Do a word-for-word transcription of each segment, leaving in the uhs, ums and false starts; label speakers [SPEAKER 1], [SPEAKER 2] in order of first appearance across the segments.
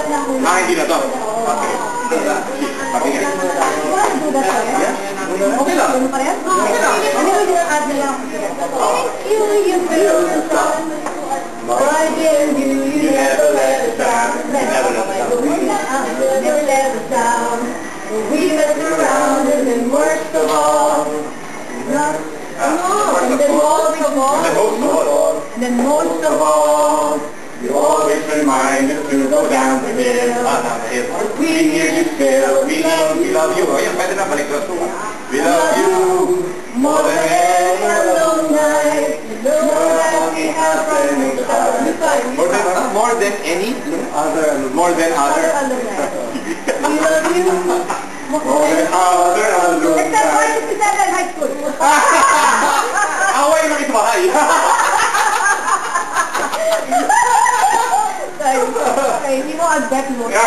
[SPEAKER 1] Ah, hindi na to. Okay. Pakinggan. Okay lang. Okay lang.
[SPEAKER 2] Thank you, you feel the sun. Why didn't you, you never let us down. Never let us down. Never let us down. We messed around and then worst of all. Not, no, and then most of all. And then most of all. You always remind us to go down the hill. We hear you still.
[SPEAKER 1] We love, we love you. Ayan, pwede na balik ko.
[SPEAKER 2] We love you more than any alone night. You know that we have friends.
[SPEAKER 1] More than, uh, more than any other, more than other.
[SPEAKER 2] We love you
[SPEAKER 1] More than other alone.
[SPEAKER 2] except for sixty-seven high school.
[SPEAKER 1] Away na ito bahay.
[SPEAKER 2] Okay, hindi mo agad mo. And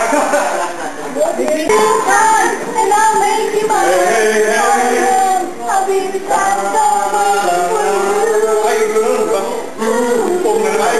[SPEAKER 2] I'll make you mine. I'll be beside the door.
[SPEAKER 1] Ay, gano'n ba? Pong na naman.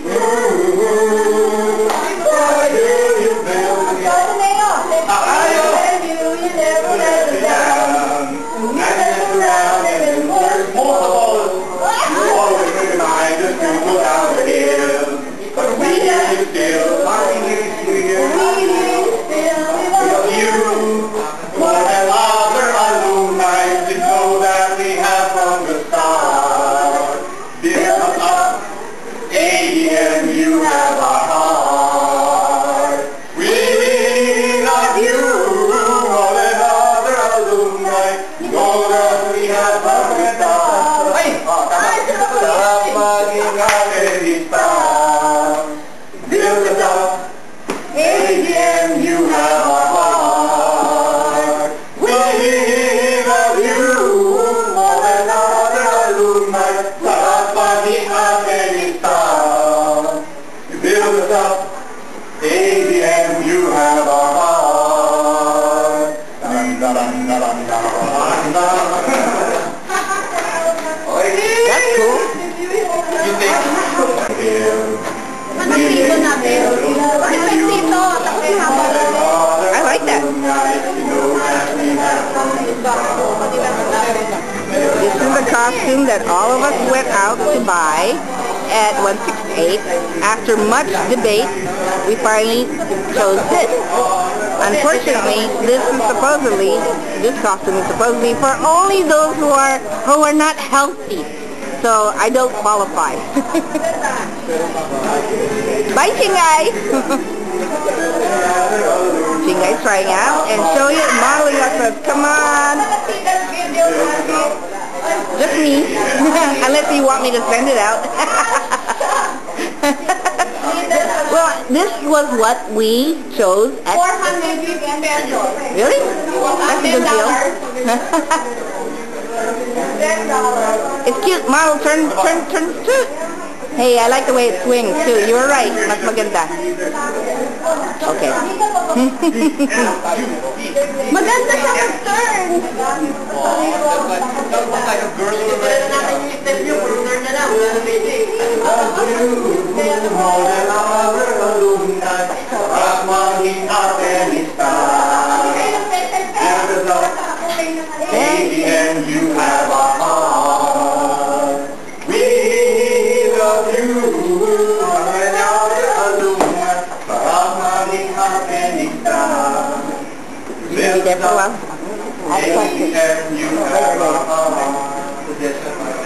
[SPEAKER 1] That's cool. You think?
[SPEAKER 3] I like that. This is the costume that all of us went out to buy at one sixty-eight. After much debate, we finally chose this. Unfortunately, this is supposedly, this costume is supposedly for only those who are who are not healthy. So I don't qualify. Bye, Chingay! Chingay's trying out and show you modeling lessons. Come on! Just me. Unless you want me to send it out. Well, this was what we chose at...
[SPEAKER 2] four hundred fifty pesos.
[SPEAKER 3] Really? That's a good deal.
[SPEAKER 2] ten dollars.
[SPEAKER 3] It's cute. Model, turn, turn, turn, turn. Hey, I like the way it swings, too. You were right. Mas maganda. Okay.
[SPEAKER 2] Maganda siya mag-turn.
[SPEAKER 1] And you have a heart. We love you.
[SPEAKER 3] Be there for a while.
[SPEAKER 1] And you have a heart.